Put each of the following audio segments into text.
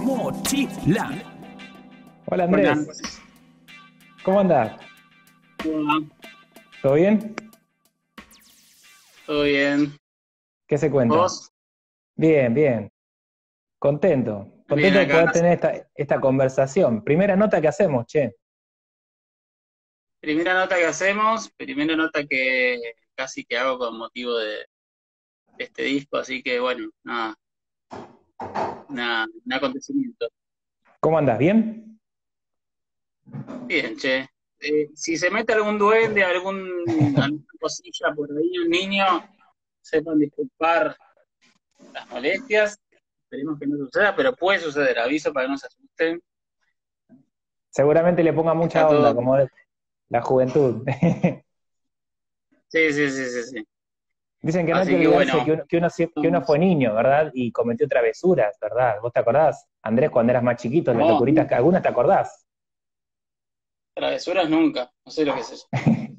Mochila. Hola Buenas. Andrés, ¿cómo andás? Hola, ¿Todo bien? ¿todo bien? ¿Qué se cuenta? ¿Vos? Bien, bien, Bien contento de acá. poder tener esta conversación. Primera nota que hacemos, che. Primera nota que hacemos, primera nota que casi que hago con motivo de este disco, así que bueno, nada, un acontecimiento. ¿Cómo andás? ¿Bien? Bien, che. Si se mete algún duende, alguna cosilla por ahí, un niño, sepan disculpar las molestias. Esperemos que no suceda, pero puede suceder, aviso para que no se asusten. Seguramente le ponga Está mucha onda, todo. como la juventud. Sí, sí, sí, sí, sí. Dicen que no hay que Así que olvidarse bueno, que uno fue niño, ¿verdad? Y cometió travesuras, ¿verdad? ¿Vos te acordás? Andrés, cuando eras más chiquito, las no, locuritas, algunas te acordás. travesuras nunca, no sé lo que es eso.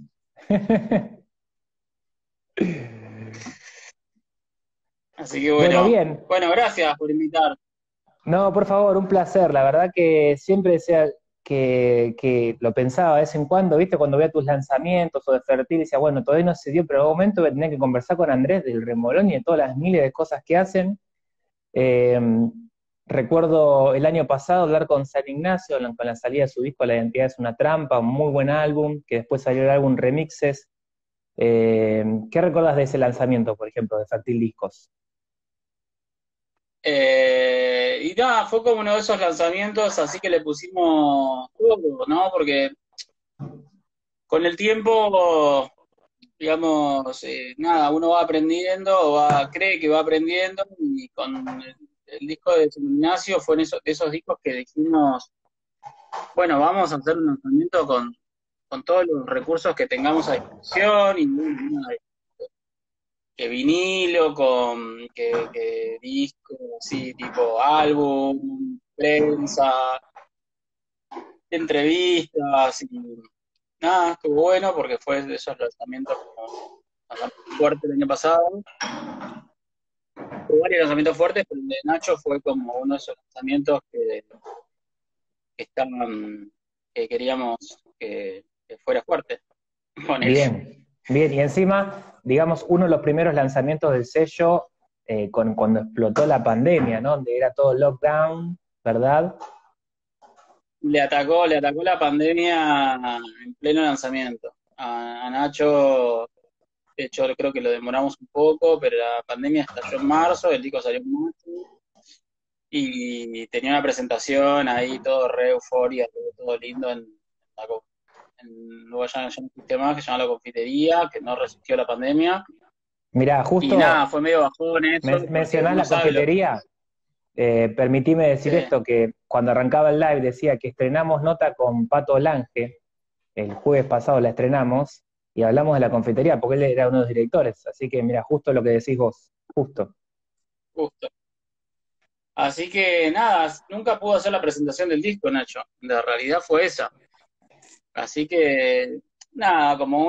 Así que Bueno, bueno, bien. bueno, gracias por invitar. No, por favor, un placer. La verdad que siempre decía que lo pensaba de vez en cuando, ¿viste? Cuando veía tus lanzamientos o de Fertil, decía, bueno, todavía no se dio, pero en algún momento voy a tener que conversar con Andrés del Remolón y de todas las miles de cosas que hacen. Eh, Recuerdo el año pasado hablar con San Ignacio con la salida de su disco La Identidad es una trampa, un muy buen álbum, que después salió el álbum Remixes. ¿Qué recuerdas de ese lanzamiento, por ejemplo, de Fertil Discos? Y nada, fue como uno de esos lanzamientos, así que le pusimos todo, ¿no? Porque con el tiempo, digamos, nada, uno va aprendiendo, cree que va aprendiendo, y con el disco de San Ignacio fue en de esos discos que dijimos, bueno, vamos a hacer un lanzamiento con todos los recursos que tengamos a disposición, y nada, que vinilo, que disco, así, tipo álbum, prensa, entrevistas, y nada, estuvo bueno porque fue de esos lanzamientos como bastante fuertes el año pasado. Hubo varios lanzamientos fuertes, pero el de Nacho fue como uno de esos lanzamientos que estaban, que queríamos que fuera fuerte con él. Bien, bien. Y encima, digamos, uno de los primeros lanzamientos del sello cuando explotó la pandemia, ¿no? Donde era todo lockdown, ¿verdad? Le atacó la pandemia en pleno lanzamiento. A Nacho, de hecho, creo que lo demoramos un poco, pero la pandemia estalló en marzo, el disco salió en marzo, y tenía una presentación ahí, todo re euforia, todo lindo la co- luego ya no existe más, que se llama La Confitería, que no resistió la pandemia. Mirá, Y nada, justo fue medio bajón eso, porque mencionás uno la sabe lo que confitería. Permitime decir sí, esto, que cuando arrancaba el live decía que estrenamos nota con Pato Lange, el jueves pasado la estrenamos, y hablamos de la confitería, porque él era uno de los directores. Así que mira, justo lo que decís vos, justo. justo. Así que nada, nunca pudo hacer la presentación del disco, Nacho. La realidad fue esa. Así que nada, como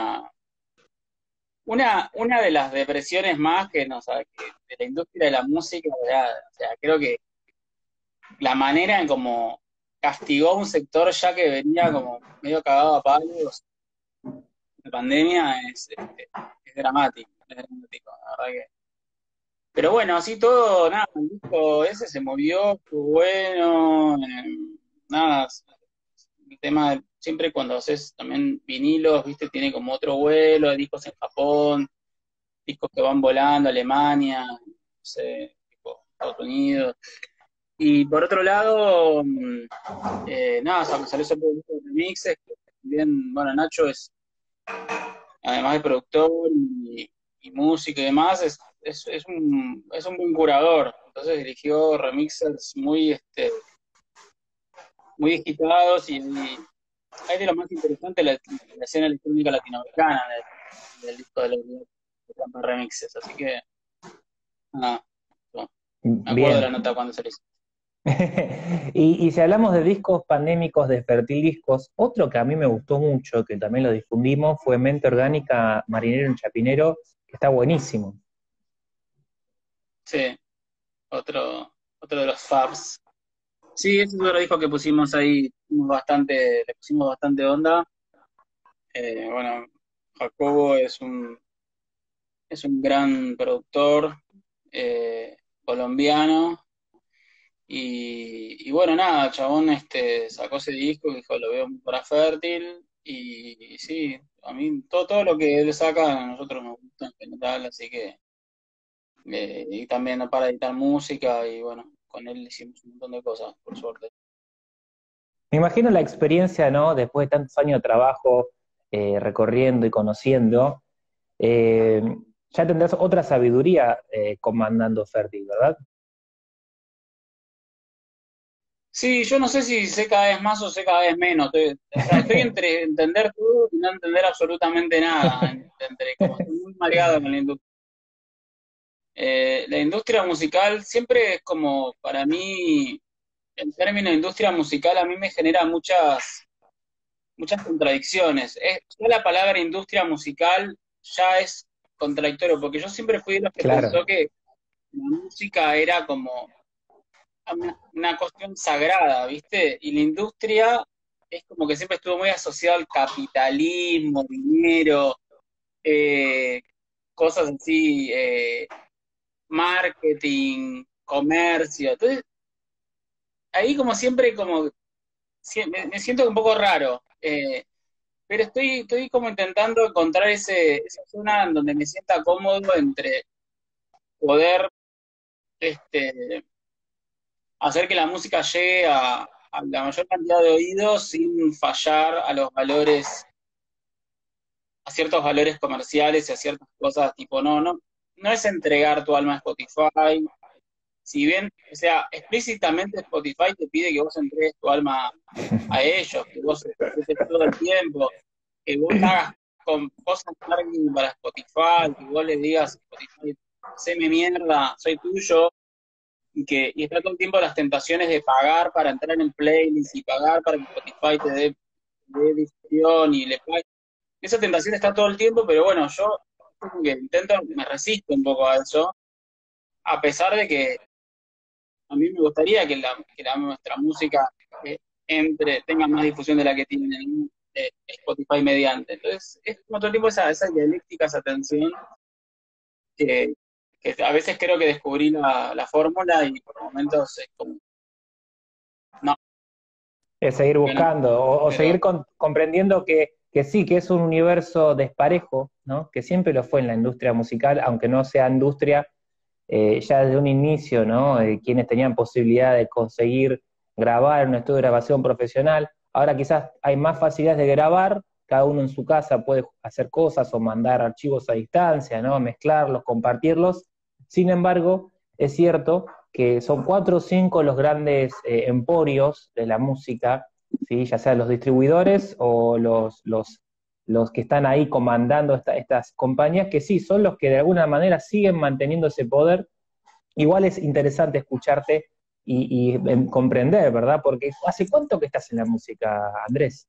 una de las depresiones más de la industria de la música, ¿verdad? O sea, creo que la manera en cómo castigó a un sector ya que venía como medio cagado a palos de pandemia es dramático, la verdad que. Pero bueno, así todo, nada, el disco ese se movió, estuvo bueno, nada, el tema siempre cuando haces también vinilos, viste, tiene como otro vuelo, hay discos en Japón, discos que van volando a Alemania, no sé, tipo Estados Unidos. Y por otro lado, nada, salió ese producto de remixes, que también, bueno, Nacho además de productor y músico y demás, es un buen curador. Entonces dirigió remixes muy digitados, y hay de lo más interesante la escena electrónica latinoamericana del disco de Tampa Remixes. Así que, nada, bueno, me acuerdo de la Bien. nota cuando se le hizo. Y si hablamos de discos pandémicos de Fertil Discos, otro que a mí me gustó mucho, que también lo difundimos, fue Mente Orgánica Marinero en Chapinero, que está buenísimo. Sí, otro de los Fabs. Sí, ese es otro disco que pusimos ahí, le pusimos bastante onda. Bueno, Jacobo es un gran productor colombiano. Y bueno, nada, el chabón sacó ese disco y dijo, lo veo muy para Fértil. Y sí, a mí todo lo que él saca a nosotros nos gusta en general, así que, y también no para editar música y bueno, con él hicimos un montón de cosas, por suerte. Me imagino la experiencia, ¿no? Después de tantos años de trabajo, recorriendo y conociendo, eh, ya tendrás otra sabiduría comandando Fértil, ¿verdad? Sí, yo no sé si sé cada vez más o sé cada vez menos. O sea, estoy entre entender todo y no entender absolutamente nada. Entre como estoy muy mareado con la industria. La industria musical siempre es como, para mí, el término industria musical a mí me genera muchas contradicciones. Ya la palabra industria musical ya es contradictorio, porque yo siempre fui de los que pensó Claro, que la música era como una cuestión sagrada, ¿viste? Y la industria es como que siempre estuvo muy asociado al capitalismo, dinero, eh, cosas así, marketing, comercio. Entonces, ahí como siempre, me siento un poco raro. Pero estoy como intentando encontrar esa zona en donde me sienta cómodo entre poder este, hacer que la música llegue a la mayor cantidad de oídos sin fallar a los valores, a ciertos valores comerciales y a ciertas cosas, tipo, no es entregar tu alma a Spotify. Si bien, o sea, explícitamente Spotify te pide que vos entregues tu alma a ellos, que vos estés todo el tiempo, que vos hagas con cosas marketing para Spotify, que vos le digas a Spotify, haceme mierda, soy tuyo, y está todo el tiempo las tentaciones de pagar para entrar en playlists y pagar para que Spotify te dé difusión y le pague. Esa tentación está todo el tiempo, pero bueno, yo como que me resisto un poco a eso, a pesar de que a mí me gustaría que nuestra música tenga más difusión de la que tiene Spotify mediante. Entonces, es como todo el tiempo esa dialéctica, esa tensión que, que a veces creo que descubrí la fórmula y por momentos es como, no, es seguir que no, buscando o pero seguir comprendiendo que sí, que es un universo desparejo, ¿no? Que siempre lo fue en la industria musical, aunque no sea industria, ya desde un inicio, ¿no? Quienes tenían posibilidad de conseguir grabar en un estudio de grabación profesional. Ahora quizás hay más facilidades de grabar, cada uno en su casa puede hacer cosas o mandar archivos a distancia, ¿no? Mezclarlos, compartirlos. Sin embargo, es cierto que son cuatro o cinco los grandes emporios de la música, ¿sí? Ya sean los distribuidores o los que están ahí comandando estas compañías, que sí, son los que de alguna manera siguen manteniendo ese poder. Igual es interesante escucharte y comprender, ¿verdad? Porque ¿hace cuánto que estás en la música, Andrés?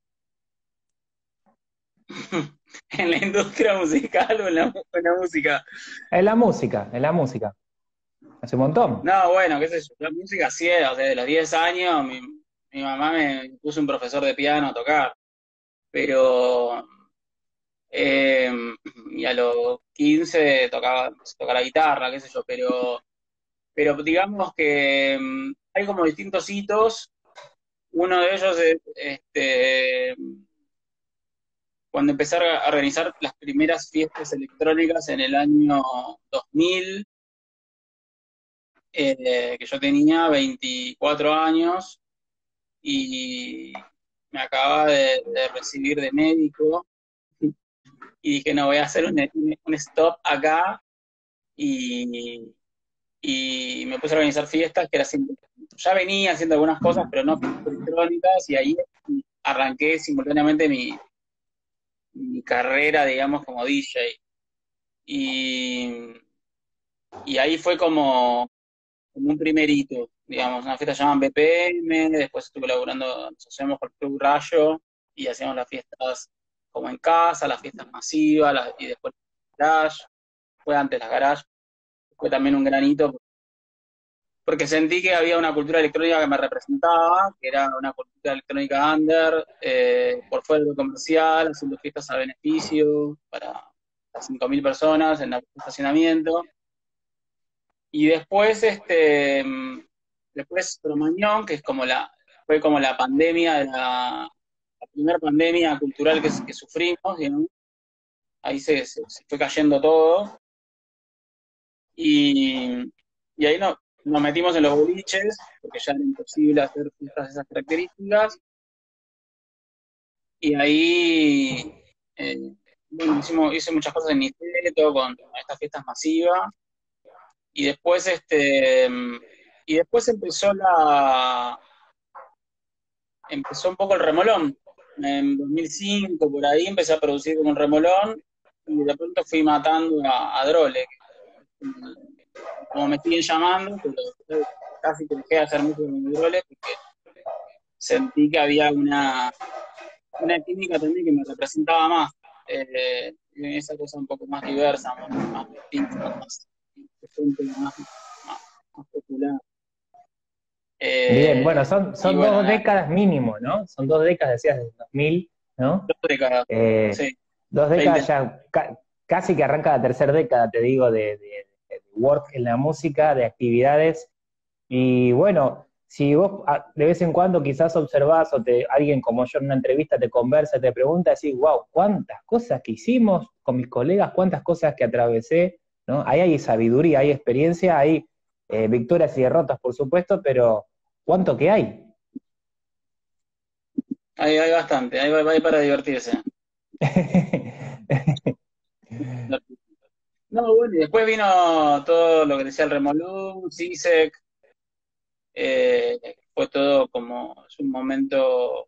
en la industria musical o en la música. En la música. Hace un montón. No, bueno, qué sé yo, la música sí, o sea, de los 10 años mi mamá me puso un profesor de piano a tocar, pero eh, y a los 15 tocaba la guitarra, qué sé yo, pero digamos que hay como distintos hitos. Uno de ellos es cuando empecé a organizar las primeras fiestas electrónicas en el año 2000, que yo tenía 24 años y me acababa de recibir de médico y dije, no, voy a hacer un stop acá y, y me puse a organizar fiestas que era ya venía haciendo algunas cosas, pero no fiestas electrónicas y ahí arranqué simultáneamente mi carrera, digamos, como DJ. Y, y ahí fue como un primer hito, digamos, una fiesta llamaban BPM, después estuve laburando, nos hacíamos con el Club Rayo y hacíamos las fiestas como en casa, las fiestas masivas, y después las garage, fue antes las garage, fue también un gran hito, porque sentí que había una cultura electrónica que me representaba, que era una cultura electrónica under, por fuera de lo comercial, haciendo fiestas a beneficio para 5.000 personas en el estacionamiento. Y después, después Cromañón, que es fue como la pandemia, la primera pandemia cultural que sufrimos, digamos. Ahí se fue cayendo todo. Y, y ahí nos metimos en los boliches, porque ya era imposible hacer fiestas de esas características. Y ahí, bueno, hice muchas cosas en Niceto con estas fiestas masivas. Y después, empezó un poco el remolón. En 2005, por ahí, empecé a producir como un remolón y de pronto fui matando a Drole, como me siguen llamando, pero casi que dejé de hacer música con Drole porque sentí que había una química también que me representaba más. Esa cosa un poco más diversa, más distinta, más popular. Bien, bueno, Y son bueno, dos nada, décadas mínimo, ¿no? Son dos décadas, decías, del 2000, ¿no? 2 décadas, Eh, sí, dos 20 décadas años. ya, casi que arranca la tercera década, te digo, de work en la música, de actividades. Y bueno, si vos de vez en cuando quizás observás alguien como yo en una entrevista te conversa, te pregunta, decís, wow, cuántas cosas que hicimos con mis colegas, cuántas cosas que atravesé, ¿no? Ahí hay sabiduría, hay experiencia, hay victorias y derrotas, por supuesto, pero ¿cuánto que hay? Hay bastante, hay para divertirse. No, bueno, y después vino todo lo que decía el Remolú, CISEC, fue todo como, es un momento,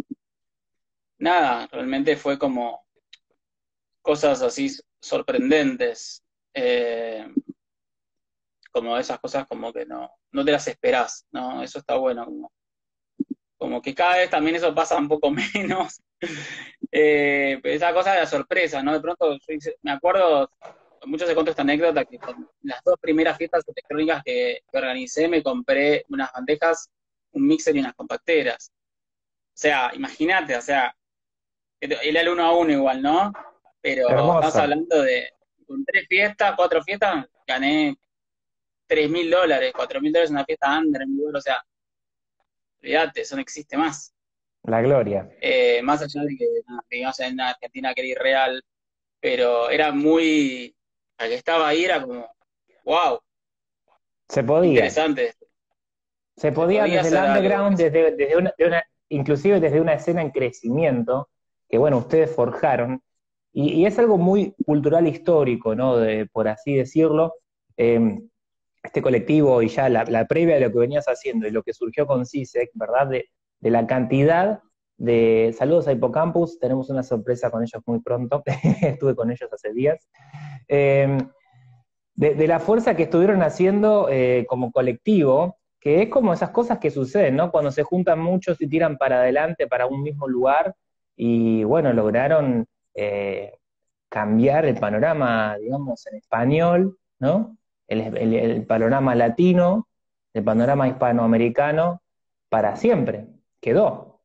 nada, realmente fue como cosas así sorprendentes, eh, como esas cosas como que no te las esperás, ¿no? Eso está bueno, como que cada vez también eso pasa un poco menos. Pero esa cosa de la sorpresa, ¿no? De pronto, me acuerdo, mucho se cuento esta anécdota, que con las 2 primeras fiestas electrónicas que organicé, me compré unas bandejas, un mixer y unas compacteras. O sea, imagínate, o sea, era el 1-1 igual, ¿no? Pero estamos Hermoso, hablando con 3 fiestas, 4 fiestas, gané $3.000, $4.000 en una fiesta under en mi lugar, o sea, olvídate, eso no existe más. la gloria. Más allá de que nada, vivimos en una Argentina que era irreal, pero era muy, al que estaba ahí era como, wow, Se podía. interesante, Se se podía podía desde el hacer algo. underground, inclusive desde una escena en crecimiento, que bueno, ustedes forjaron, y es algo muy cultural histórico, ¿no? Por así decirlo. Eh, este colectivo y ya la previa de lo que venías haciendo y lo que surgió con CISEC, ¿verdad? De la cantidad de saludos a Hipocampus, tenemos una sorpresa con ellos muy pronto, estuve con ellos hace días. Eh, de la fuerza que estuvieron haciendo como colectivo, que es como esas cosas que suceden, ¿no? Cuando se juntan muchos y tiran para adelante para un mismo lugar, y bueno, lograron cambiar el panorama, digamos, en español, ¿no? El panorama latino, el panorama hispanoamericano, para siempre, quedó.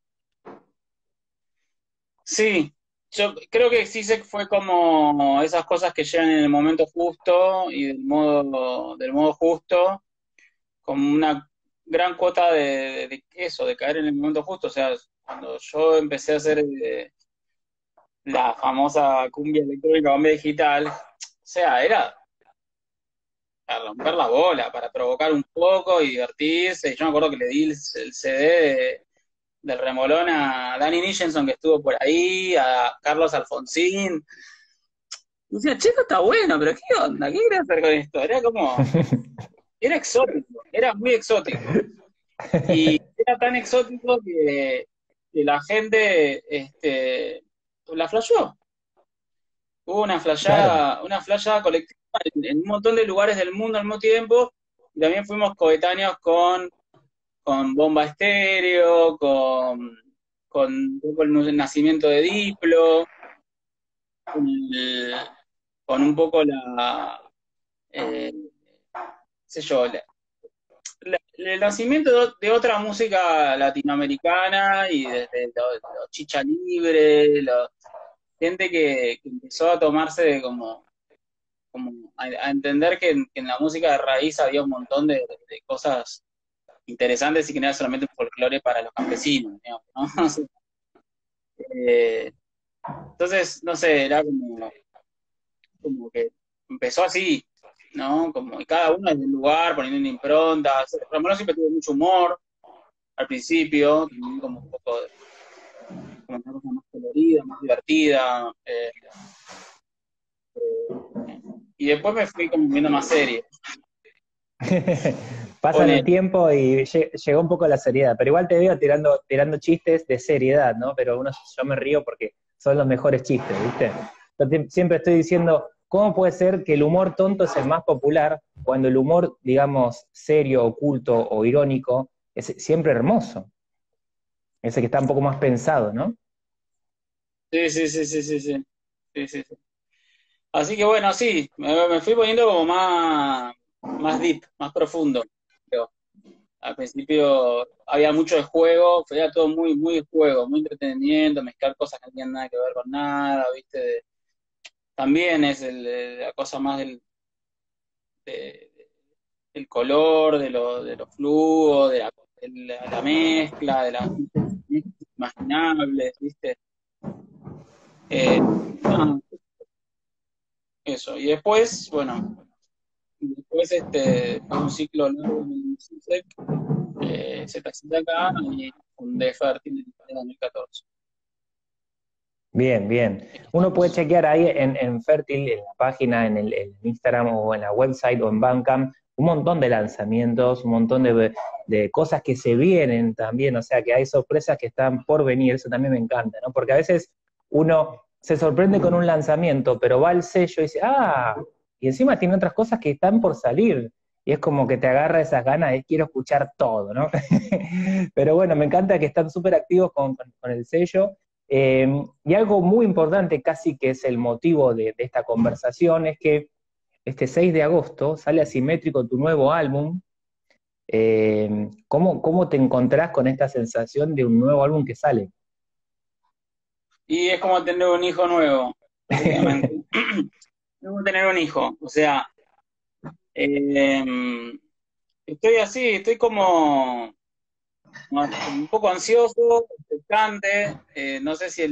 Sí, yo creo que CISEC fue como esas cosas que llegan en el momento justo y del modo justo, como una gran cuota de eso, de caer en el momento justo. O sea, cuando yo empecé a hacer la famosa cumbia electrónica, cumbia digital, o sea, era para romper la bola, para provocar un poco y divertirse. Yo me acuerdo que le di el CD del Remolón a Danny Nicholson, que estuvo por ahí, a Carlos Alfonsín. Y decía, che, esto está bueno, pero ¿qué onda? ¿Qué querés hacer con esto? Era exótico, era muy exótico. Y era tan exótico que la gente la flasheó. Hubo Claro, una flayada colectiva en un montón de lugares del mundo al mismo tiempo, y también fuimos coetáneos con Bomba Estéreo, con un poco el nacimiento de Diplo, con, con un poco la, eh, qué sé yo, el nacimiento de otra música latinoamericana y desde los Chicha Libre, gente que empezó a tomarse como a entender que en la música de raíz había un montón de cosas interesantes y que no era solamente un folclore para los campesinos, digamos, ¿no? Eh, entonces, no sé, era como que empezó así, ¿no? Como y cada uno desde un lugar, poniendo una impronta. Romero siempre tuvo mucho humor al principio, también como un poco como una cosa más colorida, más divertida. Y después me fui como viendo más series. Pasan el tiempo y llegó un poco la seriedad, pero igual te veo tirando chistes de seriedad, ¿no? Pero yo me río porque son los mejores chistes, ¿viste? Yo siempre estoy diciendo, ¿cómo puede ser que el humor tonto es el más popular cuando el humor, digamos, serio, oculto o irónico es siempre hermoso? Ese que está un poco más pensado, ¿no? Sí, sí, sí, sí, sí, sí. Sí, sí, sí. Así que bueno, sí, me fui poniendo como más deep, más profundo. Creo. Al principio había mucho de juego, era todo muy, muy de juego, muy entretenimiento, mezclar cosas que no tenían nada que ver con nada, ¿viste? También es la cosa más de- del color, de los flujos, de la mezcla, de las imaginables, ¿viste? No, eso. Y después, bueno, después fue un ciclo largo en el CISEC, ZZ acá y fundé Fértil en 2014. Bien, bien. Uno puede chequear ahí en Fertil, en la página, en Instagram o en la website o en Bandcamp, un montón de lanzamientos, un montón de cosas que se vienen también, o sea que hay sorpresas que están por venir, eso también me encanta, ¿no? Porque a veces uno se sorprende con un lanzamiento, pero va al sello y dice, ah, y encima tiene otras cosas que están por salir, y es como que te agarra esas ganas de quiero escuchar todo, ¿no? Pero bueno, me encanta que están súper activos con el sello. Y algo muy importante, casi que es el motivo de esta conversación, es que este 6 de agosto sale Asimétrico tu nuevo álbum. ¿Cómo te encontrás con esta sensación de un nuevo álbum que sale? Y es como tener un hijo nuevo, prácticamente. Es como tener un hijo, o sea, eh, estoy así, estoy como un poco ansioso, expectante, no sé si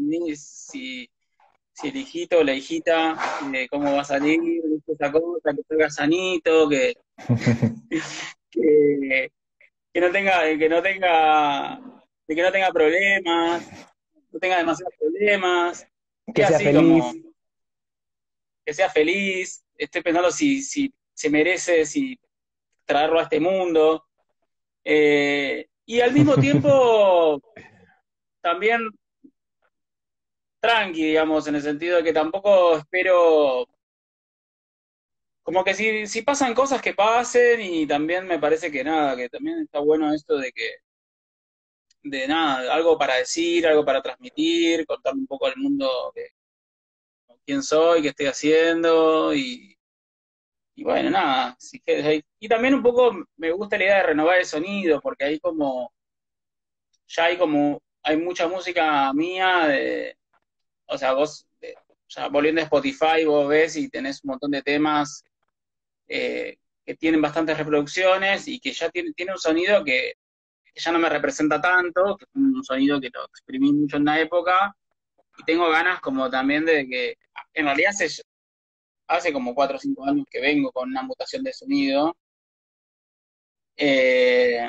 si el hijito o la hijita, cómo va a salir, ¿viste? Esa cosa, que salga sanito, que, que no tenga problemas, no tenga demasiados problemas, y Que sea así feliz. como que sea feliz, esté pensando si se merece, si traerlo a este mundo. Y al mismo tiempo, también tranqui, digamos, en el sentido de que tampoco espero, como que si pasan cosas que pasen y también me parece que nada, que también está bueno esto de nada, algo para decir, algo para transmitir, contar un poco al mundo quién soy, qué estoy haciendo y bueno, nada, y también un poco me gusta la idea de renovar el sonido, porque hay mucha música mía, o sea, ya volviendo a Spotify, vos ves y tenés un montón de temas que tienen bastantes reproducciones y que ya tiene un sonido que ya no me representa tanto, que es un sonido que lo exprimí mucho en la época, y tengo ganas como también de que, en realidad hace como 4 o 5 años que vengo con una mutación de sonido, eh,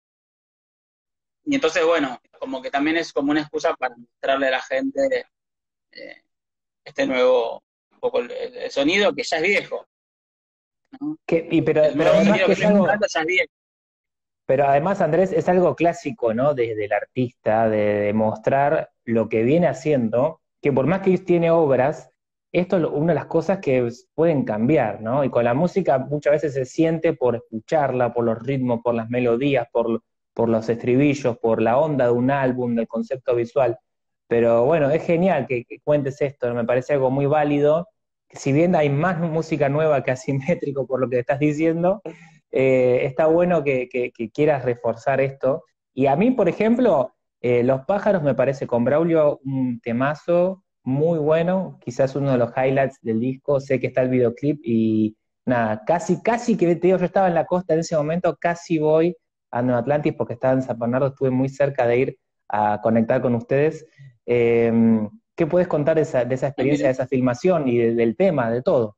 y entonces, bueno, como que también es como una excusa para mostrarle a la gente eh, este nuevo, un poco el sonido que ya es viejo, ¿no? Pero, El pero nuevo además sonido que que es a mí me algo, encanta ya es viejo. pero además, Andrés, es algo clásico, ¿no? Desde el artista, de demostrar lo que viene haciendo, que por más que tiene obras, esto es una de las cosas que pueden cambiar, ¿no? Y con la música muchas veces se siente por escucharla, por los ritmos, por las melodías, por los estribillos, por la onda de un álbum, del concepto visual. Pero bueno, es genial que cuentes esto, ¿no? Me parece algo muy válido. Si bien hay más música nueva que asimétrico por lo que estás diciendo, está bueno que quieras reforzar esto. Y a mí, por ejemplo, Los Pájaros me parece con Braulio un temazo muy bueno, quizás uno de los highlights del disco. Sé que está el videoclip y nada, casi que te digo, yo estaba en la costa en ese momento, casi voy a Nueva Atlantis porque estaba en San Bernardo, estuve muy cerca de ir a conectar con ustedes. Eh, ¿Qué puedes contar de esa Ah, experiencia, mira. de esa filmación y del tema, de todo?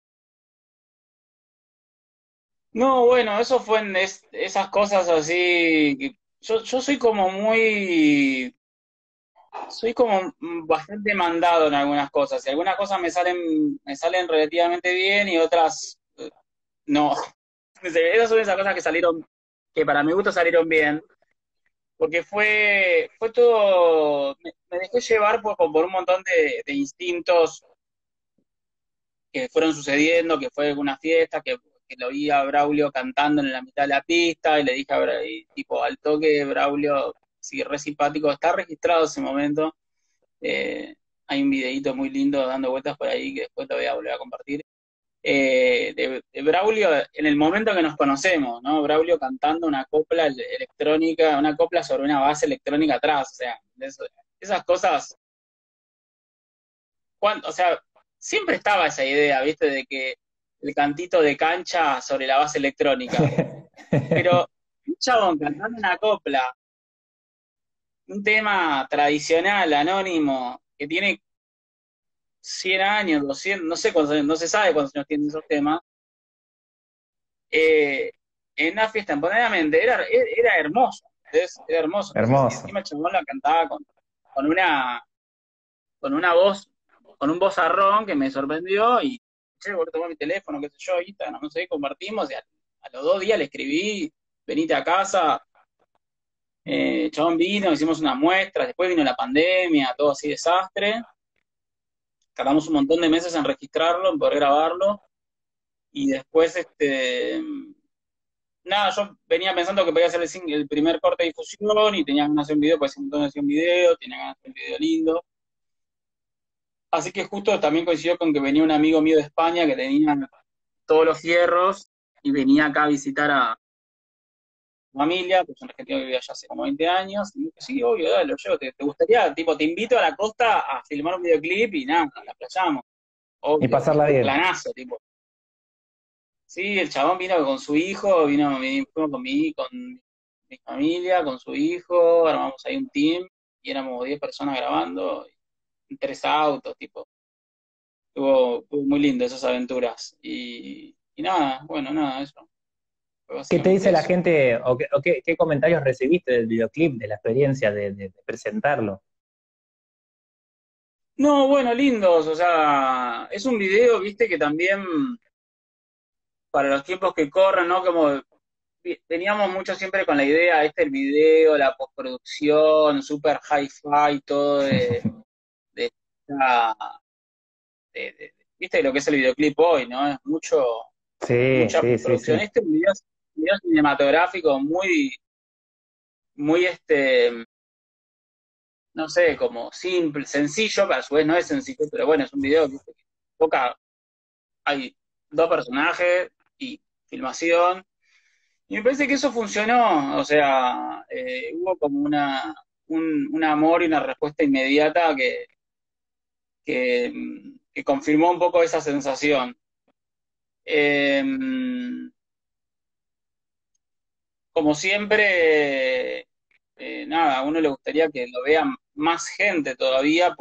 No, bueno, eso fue en esas cosas así. Yo soy como bastante mandado en algunas cosas. Y algunas cosas me salen relativamente bien y otras no. Esas son esas cosas que salieron, que para mi gusto salieron bien, porque fue todo, me dejé llevar por un montón de instintos que fueron sucediendo, que fue una fiesta, que lo oía a Braulio cantando en la mitad de la pista, y le dije y, tipo, al toque, Braulio, sí, re simpático, está registrado ese momento. Hay un videíto muy lindo dando vueltas por ahí que después lo voy a volver a compartir. De Braulio en el momento que nos conocemos, ¿no? Braulio cantando una copla electrónica, una copla sobre una base electrónica atrás, o sea, esas cosas, o sea, siempre estaba esa idea, ¿viste? De que el cantito de cancha sobre la base electrónica, pero un chabón cantando una copla, un tema tradicional, anónimo, que tiene 100 años, 200, no sé cuántos años, no se sabe cuántos años tienen esos temas, eh, en una fiesta espontáneamente, era hermoso, ¿entendés? Era hermoso. Entonces, y Hermoso. encima el chabón la cantaba con una, con una voz, con un vozarrón que me sorprendió y, che, voy a tomar mi teléfono, qué sé yo, Instagram, no sé, compartimos, y a los 2 días le escribí, venite a casa, chabón vino, hicimos una muestra, después vino la pandemia, todo así desastre, tardamos un montón de meses en registrarlo, en poder grabarlo, y después, nada, yo venía pensando que podía hacer el primer corte de difusión y tenía ganas de hacer un video, pues entonces hacía un video, tenía ganas de hacer un video lindo. Así que justo también coincidió con que venía un amigo mío de España que tenía todos los fierros y venía acá a visitar a su familia, pues un argentino que vivía allá hace como 20 años. Y me dijo, sí, obvio, dale, lo llevo. ¿Te gustaría? Tipo, te invito a la costa a filmar un videoclip y nada, la playamos. Y Obvio, pasarla tipo, bien. planazo, tipo. Sí, el chabón vino con su hijo, fuimos con mi familia, con su hijo, armamos ahí un team y éramos 10 personas grabando, en 3 autos, tipo. Estuvo muy lindo esas aventuras. Y nada, bueno, nada, eso. Fue ¿Qué te básicamente dice la eso. gente qué comentarios recibiste del videoclip, de la experiencia de presentarlo? No, bueno, lindos, o sea, es un video, viste, que también para los tiempos que corren, ¿no? Como teníamos mucho siempre con la idea, el video, la postproducción, super hi-fi, todo de, esta- viste lo que es el videoclip hoy, ¿no? Es Sí, mucha sí, sí, postproducción. sí. Este es un video cinematográfico muy no sé, como simple, sencillo, pero a su vez no es sencillo, pero bueno, es un video, viste, que toca, hay dos personajes y filmación. Y me parece que eso funcionó, o sea, hubo como un amor y una respuesta inmediata que confirmó un poco esa sensación. Eh, Como siempre, nada, a uno le gustaría que lo vean más gente todavía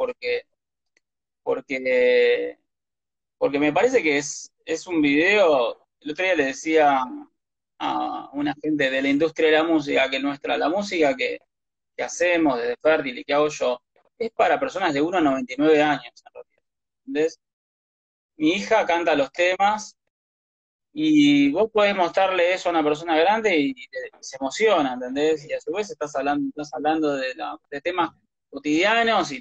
porque, porque me parece que es un video, el otro día le decía a una gente de la industria de la música que la música que hacemos desde Fértil y que hago yo, es para personas de 1 a 99 años, en realidad. ¿Entendés? Mi hija canta los temas y vos podés mostrarle eso a una persona grande y se emociona, ¿entendés? Y a su vez estás hablando de temas cotidianos y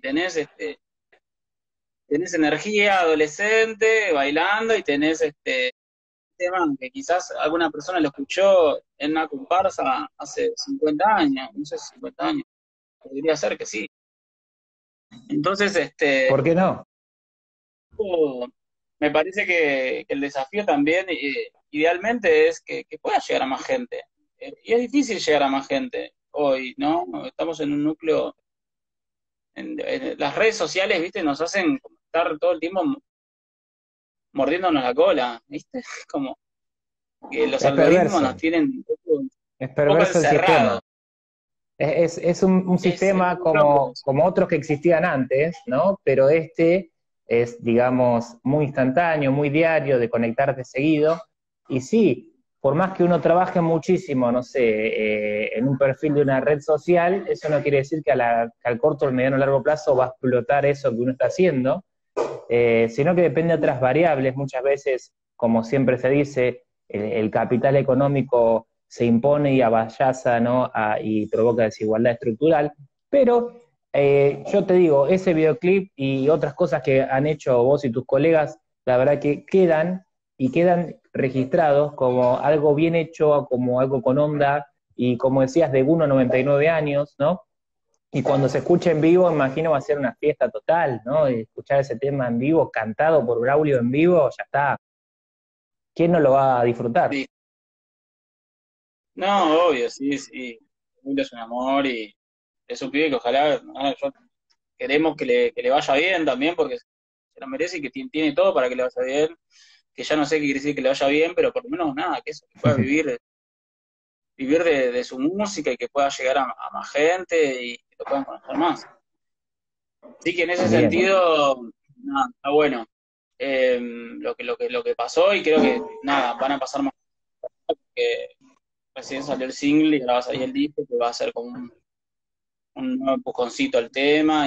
tenés energía adolescente bailando y tenés tema que quizás alguna persona lo escuchó en una comparsa hace 50 años, no sé, 50 años, podría ser que sí. Entonces, ¿Por qué no? estuvo, me parece que el desafío también, idealmente, es que pueda llegar a más gente. Y es difícil llegar a más gente hoy, ¿no? Estamos en un núcleo, las redes sociales, ¿viste? Nos hacen como estar todo el tiempo mordiéndonos la cola, ¿viste? Como que los Es algoritmos nos perverso, tienen es un poco perverso el sistema. encerrados. Es un Es sistema muy loco como, eso. como otros que existían antes, ¿no? Pero este es, digamos, muy instantáneo, muy diario, de conectarte seguido. Y sí, por más que uno trabaje muchísimo, no sé, en un perfil de una red social, eso no quiere decir que al corto, al mediano o largo plazo va a explotar eso que uno está haciendo, sino que depende de otras variables. Muchas veces, como siempre se dice, el capital económico se impone y avallaza, ¿no? Y provoca desigualdad estructural, pero yo te digo, ese videoclip y otras cosas que han hecho vos y tus colegas, la verdad que quedan y quedan registrados como algo bien hecho, como algo con onda, y como decías, de 1 a 99 años, ¿no? Y cuando se escucha en vivo, imagino va a ser una fiesta total, ¿no? Y escuchar ese tema en vivo, cantado por Braulio en vivo, ya está. ¿Quién no lo va a disfrutar? Sí. No, obvio, sí, sí. Emilio es un amor y es un pibe que ojalá, queremos que le vaya bien también, porque se lo merece y que tiene todo para que le vaya bien, que ya no sé qué quiere decir que le vaya bien, pero por lo menos nada, que eso, que pueda vivir de su música y que pueda llegar a más gente y que lo puedan conocer más. Así que en ese Bien, sentido, nada, está bueno. Lo que pasó y creo que nada, van a pasar más que recién salió el single y ahora va a salir el disco, que va a ser como un nuevo empujoncito al tema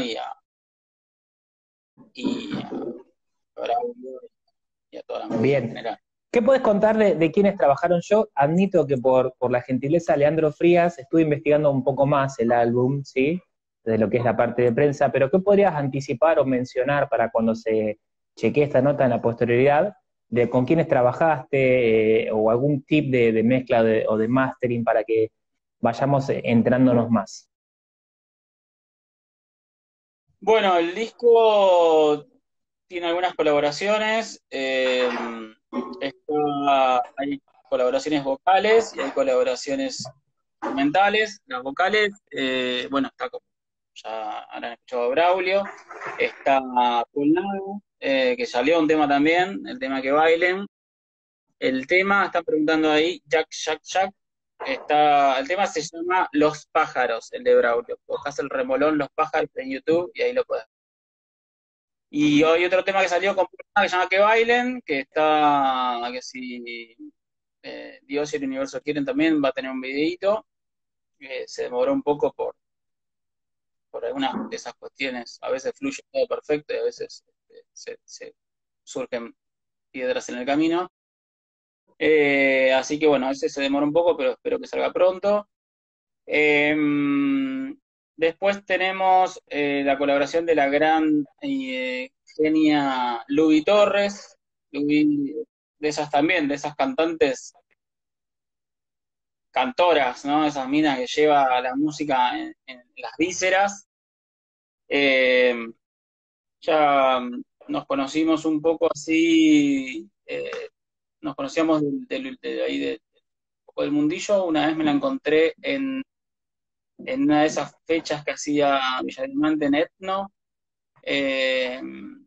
y a Braulio y a toda la movida en bien. general. ¿Qué puedes contar de quiénes trabajaron? Yo admito que por la gentileza de Leandro Frías estuve investigando un poco más el álbum, ¿sí? De lo que es la parte de prensa, pero ¿qué podrías anticipar o mencionar para cuando se chequee esta nota en la posterioridad de con quiénes trabajaste, o algún tip de mezcla o de mastering para que vayamos entrándonos más? Bueno, el disco tiene algunas colaboraciones. Hay colaboraciones vocales y hay colaboraciones instrumentales. Las vocales, bueno, está como ya habrán escuchado a Braulio. Está Paul Nago, que salió un tema también, el tema que bailen. El tema, están preguntando ahí, Jack, Jack, Jack. El tema se llama Los Pájaros, el de Braulio. Buscás el remolón Los Pájaros en YouTube y ahí lo podés. Y hay otro tema que salió con que se llama Que Bailen, que si Dios y el universo quieren también va a tener un videíto. Se demoró un poco por algunas de esas cuestiones. A veces fluye todo perfecto y a veces se surgen piedras en el camino. Así que bueno, ese se demora un poco, pero espero que salga pronto. Eh, Después tenemos la colaboración de la gran genia Luby Torres, Luby, de esas también, de esas cantantes, cantoras, ¿no? Esas minas que lleva la música en las vísceras. Eh, ya nos conocimos un poco así, nos conocíamos de ahí, un poco del mundillo. Una vez me la encontré en una de esas fechas que hacía Villadiamante en Etno, eh,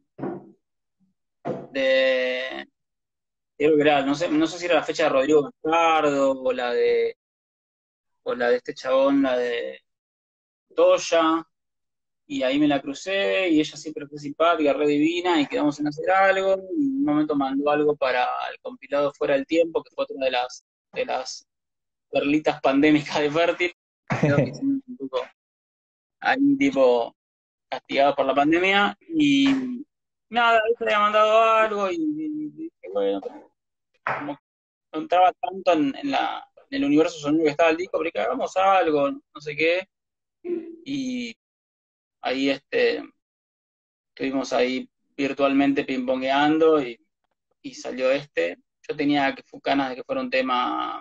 de, creo que era, no sé si era la fecha de Rodrigo Bastardo o la de este chabón, la de Toya, y ahí me la crucé y ella siempre fue simpática, re divina y quedamos en hacer algo, y en un momento mandó algo para el compilado Fuera del Tiempo, que fue otra de las perlitas pandémicas de Fértil. Creo que hicimos un poco ahí tipo castigado por la pandemia y nada, él se había mandado algo y dije, bueno, pero como que no entraba tanto en el universo sonoro que estaba el disco, pero que hagamos algo, no sé qué, y ahí estuvimos ahí virtualmente pingpongueando y salió este. Yo tenía ganas de que fuera un tema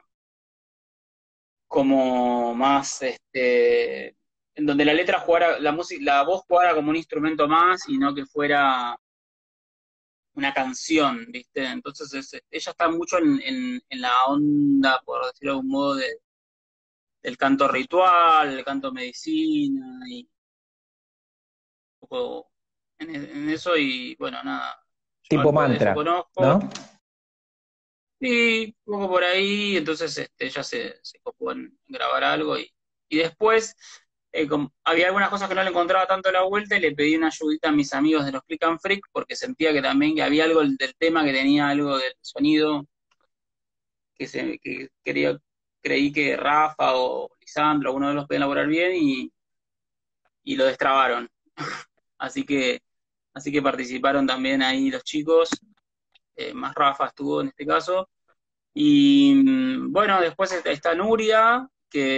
como más, en donde la letra jugara, la música, la voz jugara como un instrumento más y no que fuera una canción, ¿viste? Entonces ella está mucho en la onda, por decirlo de algún modo, del canto ritual, el canto medicina, y un poco en eso, y bueno, nada, yo Tipo algo de eso mantra, conozco, ¿no? y un poco por ahí, entonces ella se copó en grabar algo, y después había algunas cosas que no le encontraba tanto la vuelta, y le pedí una ayudita a mis amigos de los Click and Freak, porque sentía que también que había algo del tema que tenía algo del sonido, que creí que Rafa o Lisandro, alguno de los podían elaborar bien, y lo destrabaron. Así que, así que participaron también ahí los chicos, más Rafa estuvo en este caso. Y bueno, después está Nuria,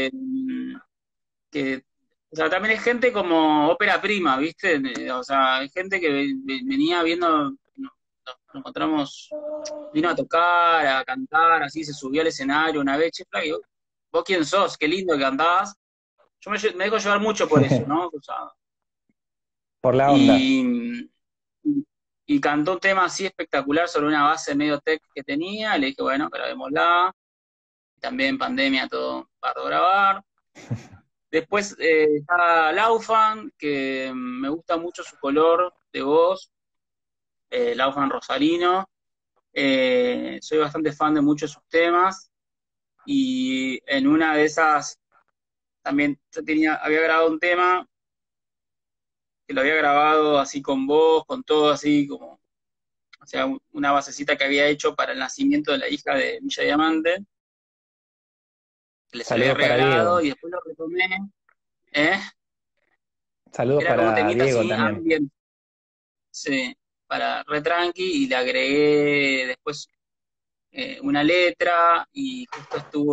que o sea, también es gente como ópera prima, ¿viste? O sea, hay gente que venía viendo, nos encontramos, vino a tocar, a cantar, así se subió al escenario una vez, che, Flavio, ¿vos quién sos? Qué lindo que cantás. Yo me dejo llevar mucho por eso, ¿no? O sea, Por la onda. y, y cantó un tema así espectacular sobre una base medio tech que tenía, y le dije, bueno, grabémosla. También en pandemia todo para grabar. Después está Laufan, que me gusta mucho su color de voz, Laufan Rosarino. Soy bastante fan de muchos de sus temas, y en una de esas también yo había grabado un tema que lo había grabado así con voz, con todo así como, o sea, una basecita que había hecho para el nacimiento de la hija de Villa Diamante, que les había Saludos para regalado, Diego. y después lo retomé, ¿eh? Saludos Era como un para temita Diego así, también. ambient, sí, para re tranqui, y le agregué después una letra, y justo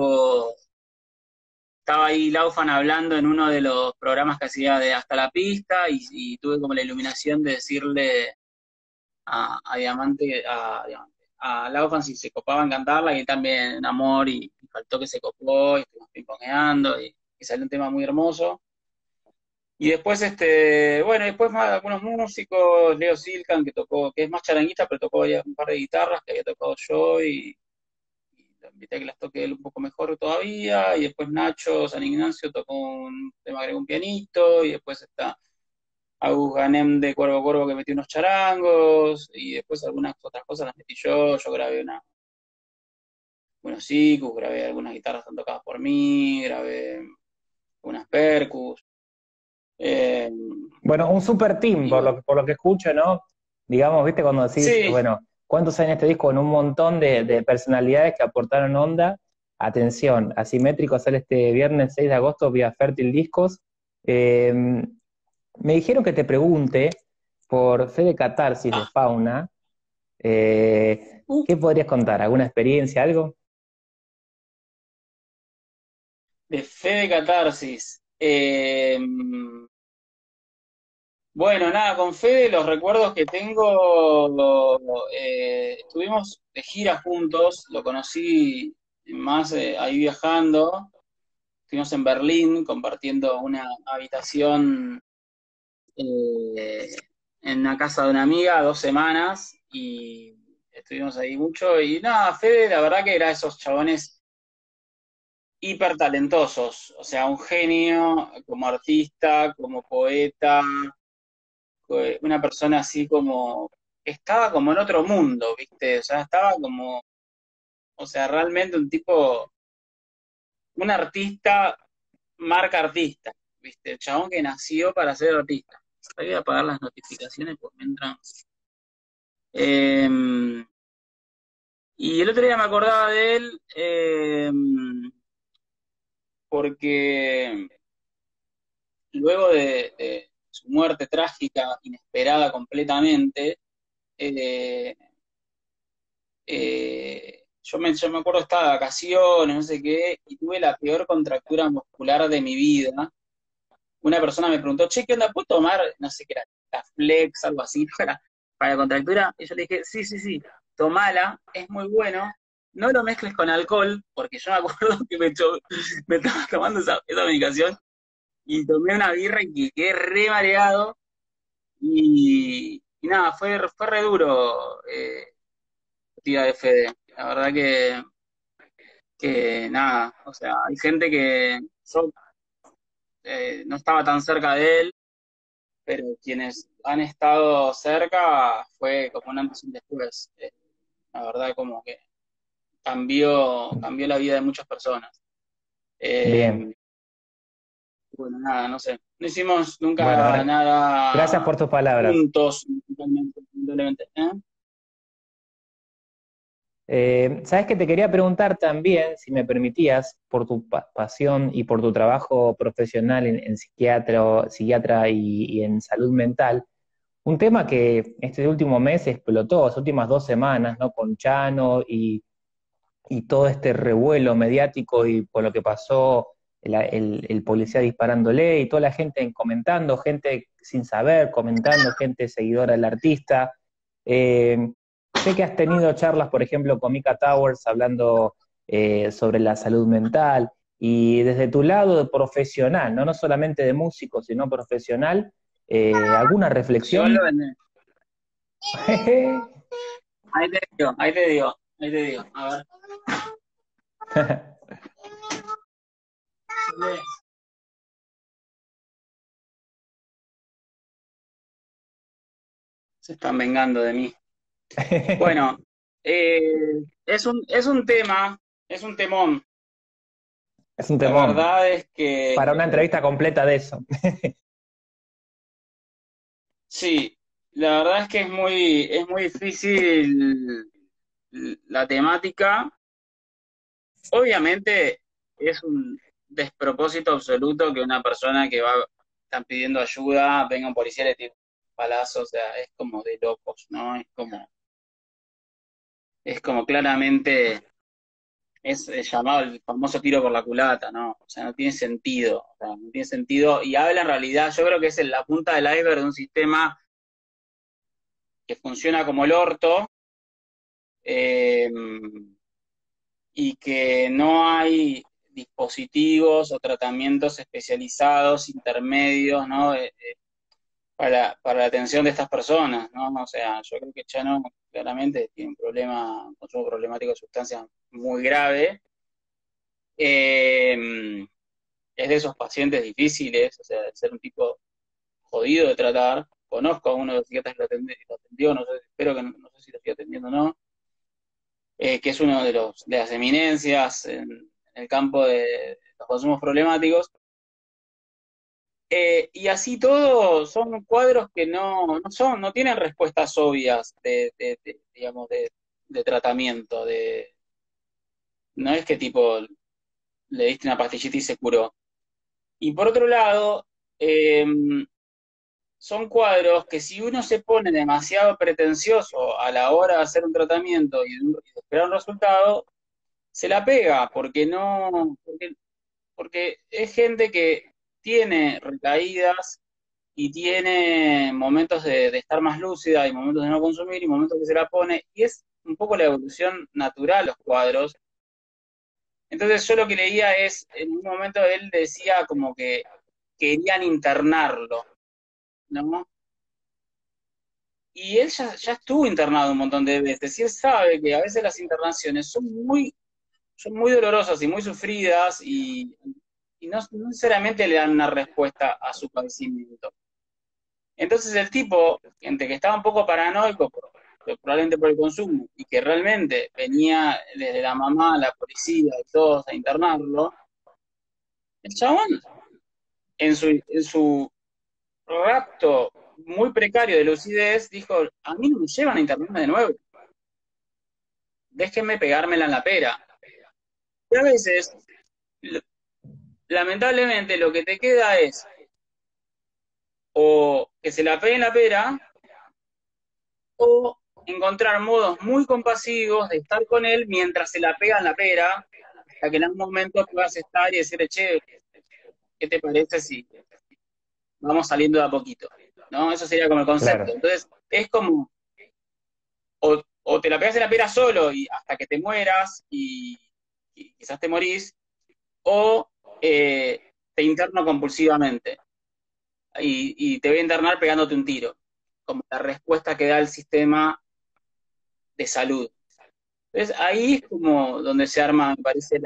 estaba ahí Laufan hablando en uno de los programas que hacía de Hasta la Pista, y tuve como la iluminación de decirle a Diamante, a Laufan si se copaba en cantarla, y también un amor, y faltó que se copó, y estuvimos pimponeando, y salió un tema muy hermoso. Y después, bueno, después más algunos músicos, Leo Silcan, que tocó, que es más charanguista, pero tocó ya un par de guitarras que había tocado yo, y lo invité a que las toque él un poco mejor todavía. Y después Nacho San Ignacio tocó un tema, agregó un pianito, y después está Agus Ganem de Cuervo a Cuervo, que metió unos charangos, y después algunas otras cosas las metí yo grabé unos sikus, grabé algunas guitarras que están tocadas por mí, grabé unas percus. eh, Bueno, un super team, y bueno, por lo que escucho, ¿no? Digamos, viste, cuando decís, sí. bueno, ¿cuántos hay en este disco? Con un montón de personalidades que aportaron onda. Atención, Asimétrico sale este viernes 6 de agosto vía Fértil Discos. Eh, Me dijeron que te pregunte por Fede Catarsis de Ah, Fauna. uh, ¿Qué podrías contar? ¿Alguna experiencia, algo? de Fede Catarsis. Bueno, nada, con Fede los recuerdos que tengo, estuvimos de gira juntos, lo conocí más ahí viajando, estuvimos en Berlín compartiendo una habitación eh, en una casa de una amiga 2 semanas, y estuvimos ahí mucho, y nada, Fede la verdad que era esos chabones hiper talentosos, o sea, un genio como artista, como poeta, una persona así como, estaba como en otro mundo, ¿viste? O sea, estaba como, o sea, realmente un tipo, un artista, marca artista, ¿viste? El chabón que nació para ser artista. Voy a apagar las notificaciones porque me entran. Eh, y el otro día me acordaba de él, porque luego de su muerte trágica, inesperada completamente, eh, yo me acuerdo, estaba de vacaciones, no sé qué, y tuve la peor contractura muscular de mi vida. Una persona me preguntó, che, ¿qué onda? ¿Puedo tomar, no sé qué era, la Flex, algo así, para la contractura? Y yo le dije, sí, sí, sí, tomala, es muy bueno. No lo mezcles con alcohol, porque yo me acuerdo que me estaba tomando esa medicación, y tomé una birra y quedé re mareado. Y y nada, fue re duro tía de Fede. La verdad que nada, o sea, hay gente que yo no estaba tan cerca de él, pero quienes han estado cerca fue como un antes y un después. La verdad como que cambió la vida de muchas personas. Bien. Eh, bueno, nada, no sé. No hicimos Bueno, nunca gracias nada por tus palabras. juntos, lamentablemente, ¿eh? Sabes que te quería preguntar también, si me permitías, por tu pasión y por tu trabajo profesional en psiquiatra y en salud mental, un tema que este último mes explotó, las últimas 2 semanas, ¿no? Con Chano y todo este revuelo mediático y por lo que pasó el policía disparándole y toda la gente comentando, gente sin saber, comentando, gente seguidora del artista. Eh, Sé que has tenido charlas, por ejemplo, con Mika Towers hablando sobre la salud mental y desde tu lado de profesional, no solamente de músico, sino profesional, ¿alguna Llegó lo reflexión? de... Ahí te digo. A ver. Se están vengando de mí. Bueno, es un tema, es un temón. Es un La temón. verdad es que Para una entrevista completa de eso. sí, la verdad es que es muy difícil la temática. Obviamente es un despropósito absoluto que una persona que están pidiendo ayuda, venga un policía y le tire un palazo, o sea, es como de locos, ¿no? Es como claramente es llamado el famoso tiro por la culata, ¿no? O sea, no tiene sentido, o sea, no tiene sentido y habla en realidad, yo creo que es la punta del iceberg de un sistema que funciona como el orto, eh, y que no hay dispositivos o tratamientos especializados, intermedios, ¿no? Para la atención de estas personas, ¿no? O sea, yo creo que Chano claramente tiene un problema, un consumo problemático de sustancias muy grave. Eh, es de esos pacientes difíciles, o sea, de ser un tipo jodido de tratar. Conozco a uno de los psiquiatras que lo atendió, no sé, espero que no sé si lo sigue atendiendo o no, que es uno de de las eminencias en el campo de los consumos problemáticos. Y así todo son cuadros que no tienen respuestas obvias digamos, de tratamiento, no es que tipo le diste una pastillita y se curó. Y por otro lado, eh, son cuadros que si uno se pone demasiado pretencioso a la hora de hacer un tratamiento y de esperar un resultado, se la pega, porque es gente que tiene recaídas y tiene momentos de estar más lúcida y momentos de no consumir y momentos que se la pone, y es un poco la evolución natural los cuadros. Entonces yo lo que leía es, en un momento él decía como que querían internarlo, ¿no? Y él ya estuvo internado un montón de veces, y él sabe que a veces las internaciones son muy dolorosas y muy sufridas y no necesariamente le dan una respuesta a su padecimiento. Entonces el tipo, entre que estaba un poco paranoico, probablemente por el consumo, y que realmente venía desde la mamá, la policía y todos a internarlo, el chabón, en su rapto muy precario de lucidez, dijo, a mí no me llevan a internarme de nuevo, déjenme pegármela en la pera. Y a veces, lamentablemente, lo que te queda es o que se la pegue en la pera, o encontrar modos muy compasivos de estar con él mientras se la pega en la pera, hasta que en algún momento puedas estar y decirle, che, ¿qué te parece si vamos saliendo de a poquito? ¿No? Eso sería como el concepto. Claro. Entonces, es como, o te la pegas en la pera solo y hasta que te mueras y quizás te morís, o te interno compulsivamente y te voy a internar pegándote un tiro. como la respuesta que da el sistema de salud. Entonces ahí es como donde se arma, me parece,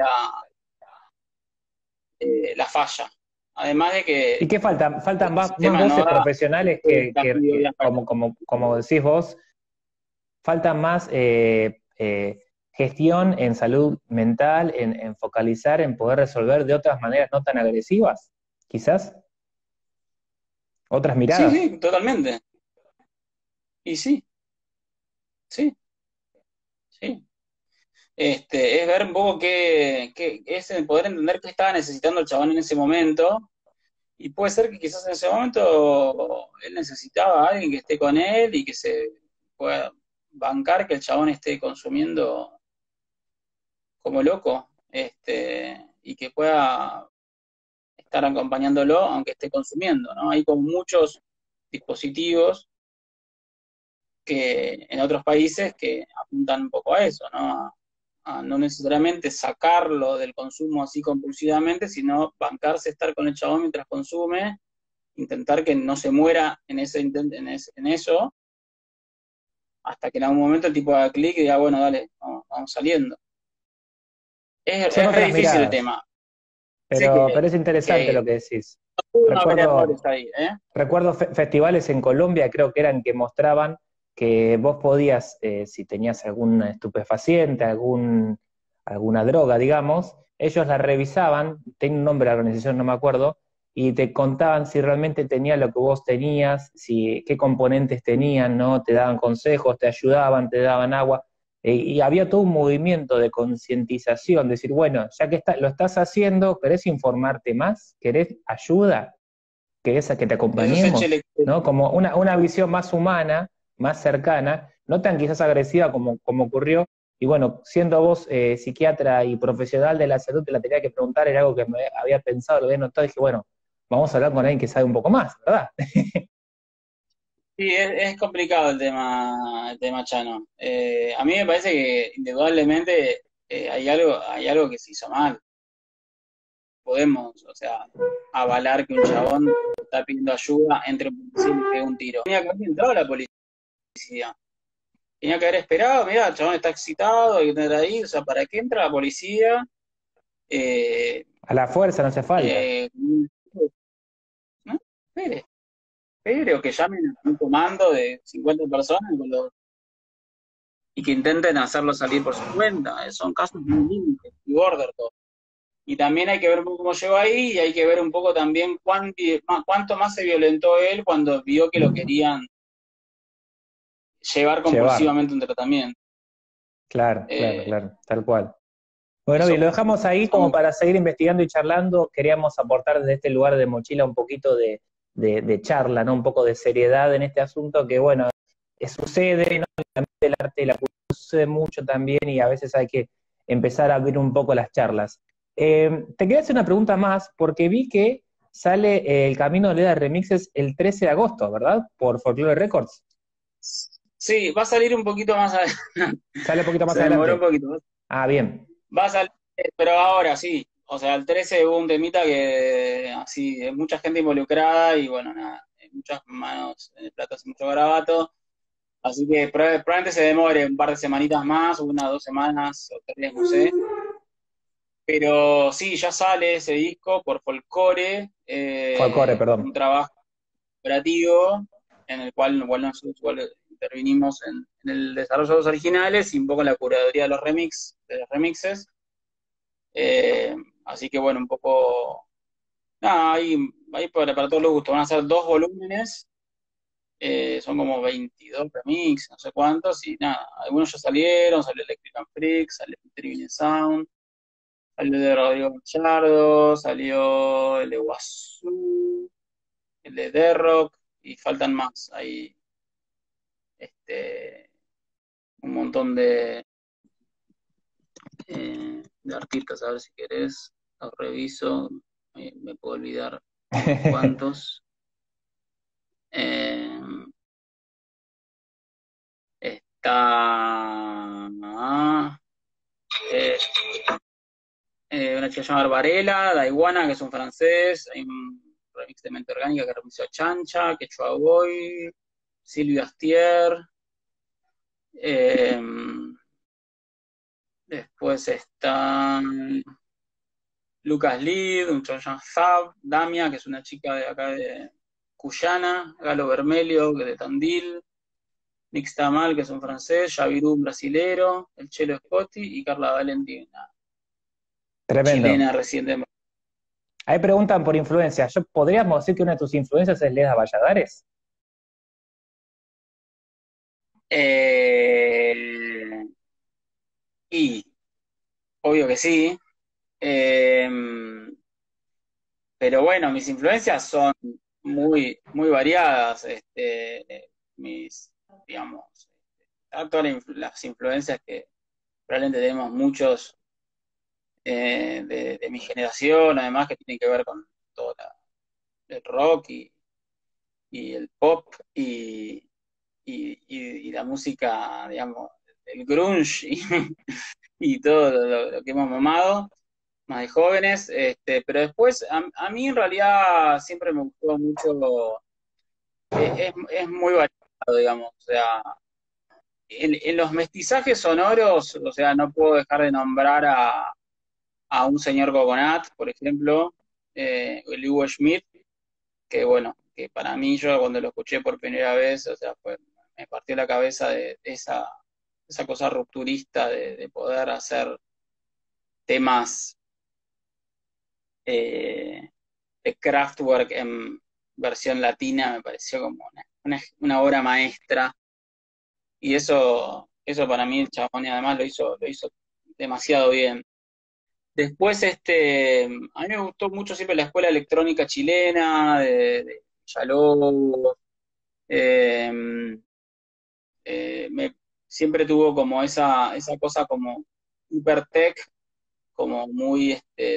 la falla. Además de ¿Y que qué faltan? Faltan el más sistema no voces da profesionales que como decís vos, falta más gestión en salud mental, en focalizar, en poder resolver de otras maneras no tan agresivas, quizás, otras Sí, miradas. sí, totalmente. Y sí, sí, sí. Es ver un poco qué es el poder entender qué estaba necesitando el chabón en ese momento. Y puede ser que quizás en ese momento él necesitaba a alguien que esté con él y que se pueda bancar que el chabón esté consumiendo como loco, y que pueda estar acompañándolo aunque esté consumiendo, ¿no? Hay como muchos dispositivos que en otros países que apuntan un poco a eso, ¿no? A no necesariamente sacarlo del consumo así compulsivamente, sino bancarse, estar con el chabón mientras consume, intentar que no se muera en eso, hasta que en algún momento el tipo haga clic y diga, bueno, dale, vamos saliendo. Son Es re otras difícil el miradas, tema. Sé pero es interesante lo que que decís. hubo unos Recuerdo, peleadores ahí, ¿eh? recuerdo festivales en Colombia, creo que eran que mostraban que vos podías, si tenías algún estupefaciente, alguna droga, digamos, ellos la revisaban, tiene un nombre la organización, no me acuerdo, y te contaban si realmente tenía lo que vos tenías, si, qué componentes tenían, ¿no? Te daban consejos, te ayudaban, te daban agua. Y había todo un movimiento de concientización, decir, bueno, ya que lo estás haciendo, ¿querés informarte más? ¿Querés ayuda? ¿Querés a que te Eso se eche acompañemos? ¿No? Como una visión más humana, más cercana, no tan quizás agresiva como ocurrió. Y bueno, siendo vos psiquiatra y profesional de la salud, te la tenía que preguntar, era algo que me había pensado, lo había notado, y dije, bueno, vamos a hablar con alguien que sabe un poco más, ¿verdad? Sí, es complicado el tema Chano. A mí me parece que indudablemente hay algo que se hizo mal. Podemos, o sea, avalar que un chabón está pidiendo ayuda, entre un policía y le pega un tiro. Tenía que haber entrado la policía. Tenía que haber esperado, mira, el chabón está excitado, hay que tener ahí, o sea, ¿para qué entra la policía? Eh, A la fuerza no hace falta. eh, ¿No? Espere, espere, o que llamen a un comando de 50 personas y que intenten hacerlo salir por su cuenta. Son casos muy límites, y border todo. Y también hay que ver un poco cómo llegó ahí y hay que ver un poco también cuánto más se violentó él cuando vio que lo querían llevar Llevar. compulsivamente a un tratamiento. Claro, claro, Eh, claro, tal cual. Bueno, bien, eso lo dejamos ahí pasa como mucho. para seguir investigando y charlando. Queríamos aportar desde este lugar de mochila un poquito de charla, ¿no? Un poco de seriedad en este asunto que, bueno, sucede, ¿no? El arte y la cultura sucede mucho también y a veces hay que empezar a abrir un poco las charlas. Te quería hacer una pregunta más porque vi que sale el Camino de Leda Remixes el 13 de agosto, ¿verdad? Por Folklore Records. Sí, va a salir un poquito más adelante. Sale un poquito más Se demoró un adelante. poquito. Ah, bien. Va a salir, pero ahora sí. O sea, el 13 hubo un temita que así, hay mucha gente involucrada y bueno, nada, hay muchas manos en el plato, hace mucho garabato. Así que probablemente se demore un par de semanitas más, una, 2 semanas o tres, no sé. Pero sí, ya sale ese disco por Folcore, Folcore, perdón. un trabajo operativo en el cual, bueno, nosotros igual intervinimos en el desarrollo de los originales y un poco en la curaduría de los remixes. Eh, Así que bueno, un poco, nada, ahí para todos los gustos. Van a ser 2 volúmenes, son como 22 remix, no sé cuántos, y nada, algunos ya salieron, salió Electric and Freak, salió Trivial Sound, salió el de Rodrigo Gallardo, salió el de Wazoo, el de D-Rock, y faltan más. Hay este, un montón de artistas, a ver si querés, los reviso, me puedo olvidar unos cuantos. Eh, Está eh, una chica llamada Varela, Daiguana, que es un francés, hay un remix de Mente Orgánica que remixó Chancha, Quechua Boy, Silvio Astier, eh, después está Lucas Lid, un Trojan Zab, Damia, que es una chica de acá de Cuyana, Galo Bermelio, que es de Tandil, Nix Tamal, que es un francés, Javiru, un brasilero, el Chelo Scotti y Carla Valenti, una Tremendo. chilena reciente. Ahí preguntan por influencia. ¿Podríamos decir que una de tus influencias es Leda Valladares? Eh, y obvio que sí. Eh, pero bueno, mis influencias son muy variadas. Mis, digamos, todas las influencias que probablemente tenemos muchos de mi generación, además que tienen que ver con todo el rock y el pop y la música, digamos, el grunge y todo lo que hemos mamado, más de jóvenes, pero después a mí en realidad siempre me gustó mucho, es muy variado, digamos, o sea, en los mestizajes sonoros, o sea, no puedo dejar de nombrar a un señor Coconut, por ejemplo, el Hugo Schmidt, que bueno, que para mí yo cuando lo escuché por primera vez, o sea, me partió la cabeza de esa cosa rupturista de poder hacer temas eh, de Kraftwerk en versión latina, me pareció como una obra maestra, y eso para mí el chabón y además lo hizo demasiado bien. Después, a mí me gustó mucho siempre la escuela electrónica chilena, de Villalobos, eh, siempre tuvo como esa cosa como hipertech, como muy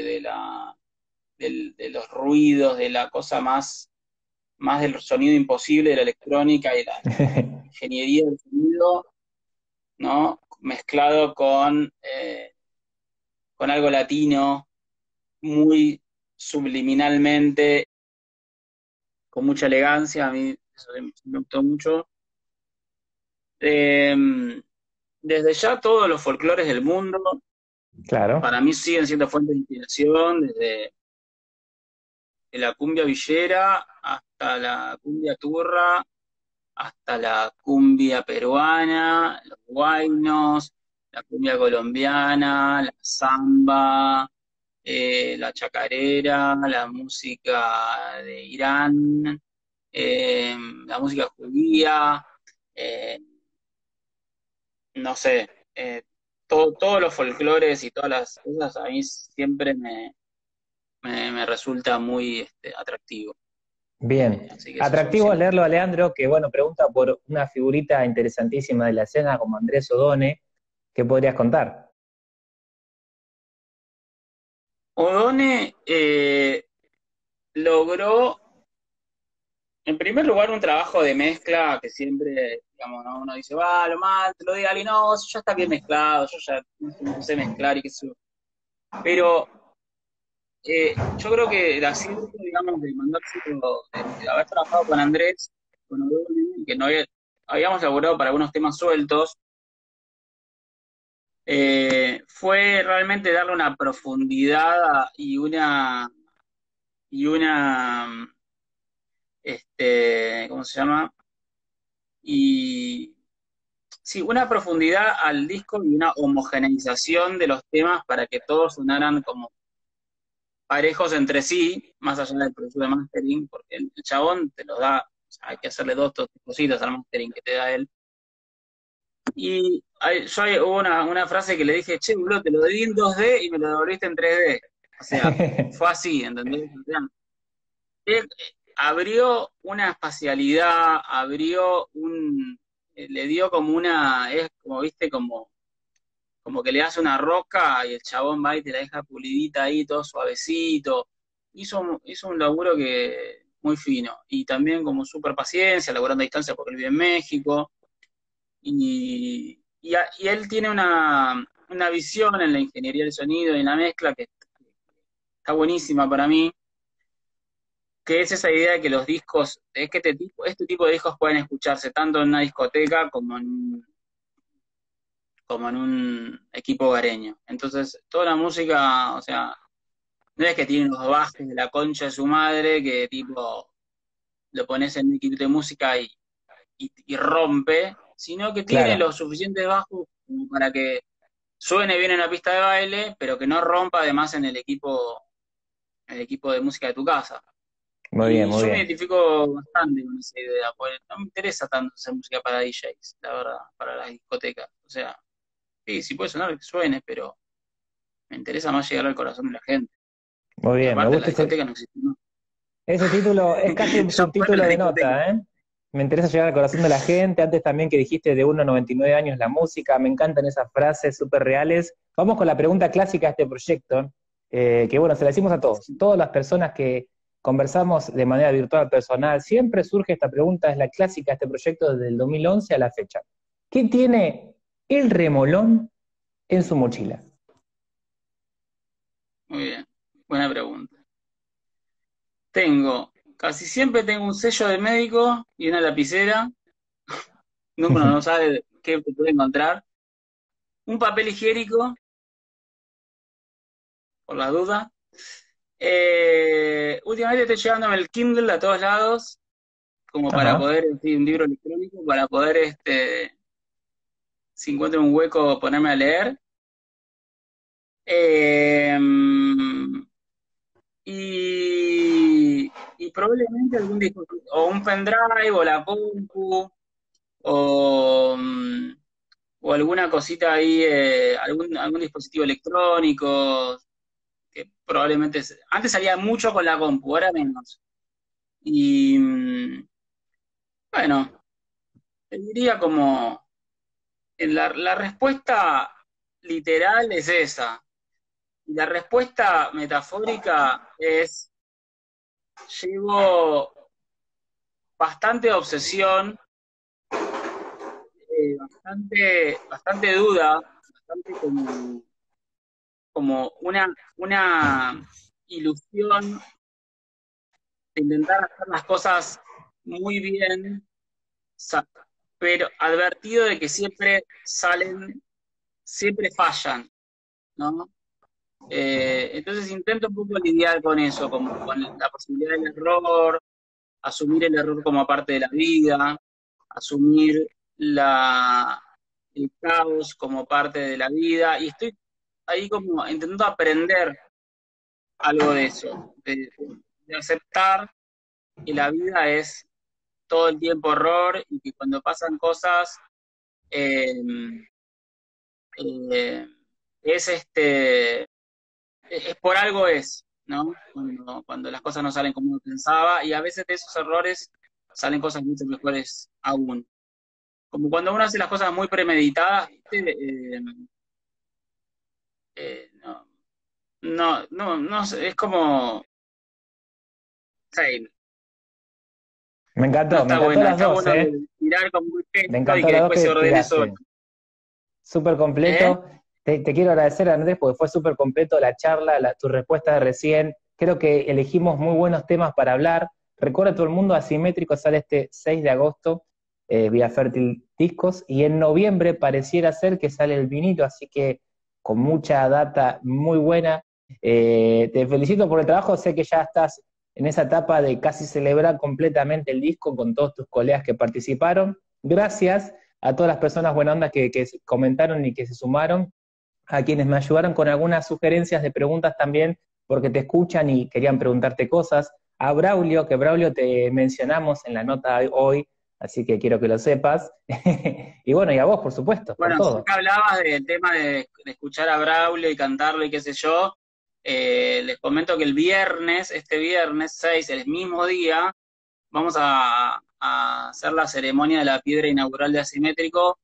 de los ruidos, de la cosa más del sonido imposible de la electrónica y la ingeniería del sonido, ¿no? Mezclado con algo latino, muy subliminalmente, con mucha elegancia, a mí eso me gustó mucho. Eh, Desde ya todos los folclores del mundo, Claro. para mí siguen siendo fuentes de inspiración, desde la cumbia villera hasta la cumbia turra, hasta la cumbia peruana, los huaynos, la cumbia colombiana, la samba, la chacarera, la música de Irán, la música judía, eh, no sé, todos los folclores y todas las cosas a mí siempre me resulta muy atractivo. Bien. Así que esos son Atractivo siempre. leerlo a Leandro, que bueno, pregunta por una figurita interesantísima de la escena como Andrés Odone. ¿Qué podrías contar? Odone logró, en primer lugar, un trabajo de mezcla que siempre, digamos, ¿no? Uno dice, va, lo mal, te lo diga alguien, no, eso ya está bien mezclado, yo ya no sé mezclar y qué sé yo. Pero yo creo que el acierto, digamos, de mandárselo, de haber trabajado con Andrés, con Odone, que no habíamos elaborado para algunos temas sueltos, fue realmente darle una profundidad y una, ¿cómo se llama? Y sí, una profundidad al disco y una homogeneización de los temas para que todos sonaran como parejos entre sí, más allá del proceso de mastering, porque el chabón te lo da, o sea, hay que hacerle dos cositas al mastering que te da él. Y hubo una frase que le dije, che, boludo, te lo di en 2D y me lo devolviste en 3D. O sea, fue así, ¿entendés? O sea, él abrió una espacialidad, le dio como es como, viste, como que le hace una roca y el chabón va y te la deja pulidita ahí, todo suavecito. Hizo un laburo que muy fino. Y también como súper paciencia, laburando a distancia porque él vive en México. Y él tiene una visión en la ingeniería del sonido y en la mezcla que está buenísima para mí. que es esa idea de que los discos, es que este tipo de discos pueden escucharse tanto en una discoteca como en un equipo hogareño. Entonces, toda la música, o sea, no es que tiene los bajos de la concha de su madre, que tipo lo pones en un equipo de música y rompe, sino que tiene Claro, los suficientes bajos como para que suene bien en la pista de baile, pero que no rompa además en el equipo de música de tu casa. muy bien, Y muy yo me bien. identifico bastante con esa idea, porque no me interesa tanto hacer música para DJs, la verdad, para las discotecas. O sea, sí, sí puede sonar que suene, pero me interesa más llegar al corazón de la gente. Muy Y bien, me aparte la gusta discoteca no existe más. ese título, es casi un Yo paro en subtítulo la de discoteca. nota, ¿eh? Me interesa llegar al corazón de la gente. Antes también que dijiste de 1 a 99 años la música, me encantan esas frases súper reales. Vamos con la pregunta clásica de este proyecto, que bueno, se la decimos a todos. Todas las personas que conversamos de manera virtual personal, siempre surge esta pregunta, es la clásica de este proyecto desde el 2011 a la fecha. ¿Qué tiene el remolón en su mochila? Muy bien, buena pregunta. Casi siempre tengo un sello de médico y una lapicera. Nunca uno no sabe qué puede encontrar. Un papel higiénico, por las dudas. Últimamente estoy llevándome el Kindle a todos lados, como para Ajá. poder, sí, un libro electrónico, para poder, si encuentro un hueco, ponerme a leer. Eh, y probablemente algún dispositivo, o un pendrive, o la compu, o, o alguna cosita ahí, algún dispositivo electrónico, que probablemente, antes salía mucho con la compu, ahora menos. Y bueno, te diría como, la respuesta literal es esa. Y la respuesta metafórica es, llevo bastante obsesión, bastante duda, bastante como una ilusión de intentar hacer las cosas muy bien, sa- pero advertido de que siempre fallan, ¿no? Entonces intento un poco lidiar con eso, como con la posibilidad del error, asumir el error como parte de la vida, asumir el caos como parte de la vida, y estoy ahí como intentando aprender algo de eso, de aceptar que la vida es todo el tiempo horror y que cuando pasan cosas eh, eh, es es por algo ¿no? Cuando las cosas no salen como uno pensaba, y a veces de esos errores salen cosas mucho mejores aún. Como cuando uno hace las cosas muy premeditadas, ¿viste? No, no sé, es como, sí, no Me está encantó bueno, las está dos, bueno ¿eh? tirar como un Me gesto y encantó que las dos después se que ordene solo. tiraste. Súper ¿Eh? completo. Te quiero agradecer, Andrés, porque fue súper completo la charla, tu respuesta de recién. Creo que elegimos muy buenos temas para hablar. Recuerda todo el mundo, Asimétrico sale este 6 de agosto vía Fértil Discos y en noviembre pareciera ser que sale el vinito, así que con mucha data muy buena. Te felicito por el trabajo, sé que ya estás en esa etapa de casi celebrar completamente el disco con todos tus colegas que participaron. Gracias a todas las personas buena onda que comentaron y que se sumaron, a quienes me ayudaron con algunas sugerencias de preguntas también, porque te escuchan y querían preguntarte cosas. A Braulio, que Braulio te mencionamos en la nota hoy, así que quiero que lo sepas. Y bueno, y a vos, por supuesto, por Bueno, ya todo. que hablabas del tema de escuchar a Braulio y cantarlo y qué sé yo, les comento que este viernes 6, el mismo día, vamos a hacer la ceremonia de la piedra inaugural de Asimétrico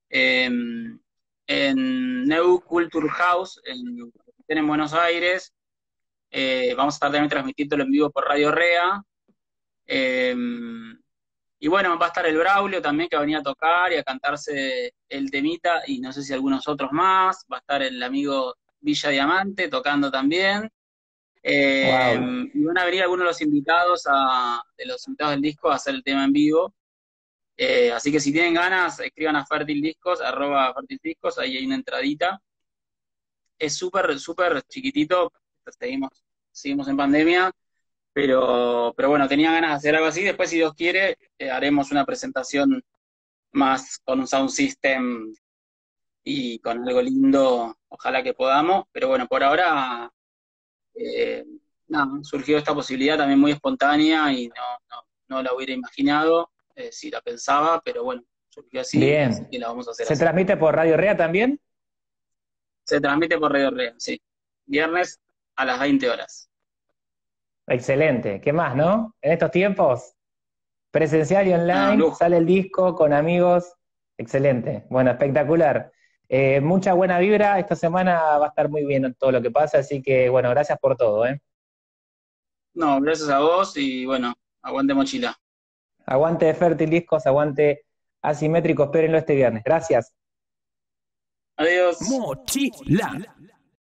en New Culture House, en Buenos Aires. Vamos a estar también transmitiéndolo en vivo por Radio Rea. Eh, y bueno, va a estar el Braulio también que va a venir a tocar y a cantarse el temita, y no sé si algunos otros más. Va a estar el amigo Villa Diamante tocando también. Wow. Y van a venir algunos de los invitados de los invitados del disco a hacer el tema en vivo. Así que si tienen ganas, escriban a Fértil Discos, @Fértil Discos, ahí hay una entradita. Es súper, súper chiquitito, seguimos en pandemia, pero bueno, tenía ganas de hacer algo así. Después, si Dios quiere, haremos una presentación más con un sound system y con algo lindo, ojalá que podamos. Pero bueno, por ahora, eh, nada, surgió esta posibilidad también muy espontánea y no la hubiera imaginado, si la pensaba, pero bueno, surgió así, así Bien. que la vamos a hacer ¿Se así. transmite por Radio Rea también? Se transmite por Radio Red, sí. Viernes a las 20 horas. Excelente. ¿Qué más, no? En estos tiempos, presencial y Ah, online, lujo. sale el disco con amigos. Excelente. Bueno, espectacular. Mucha buena vibra. Esta semana va a estar muy bien en todo lo que pasa, así que bueno, gracias por todo, ¿eh? No, gracias a vos y bueno, aguante mochila. Aguante Fértil Discos, aguante Asimétrico, espérenlo este viernes. Gracias. Adiós. Mochila.